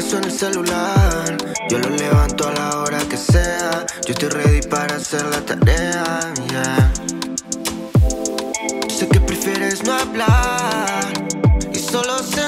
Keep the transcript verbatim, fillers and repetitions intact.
suena el celular, yo lo levanto a la hora que sea. Yo estoy ready para hacer la tarea, yeah. Sé que prefieres no hablar y solo sé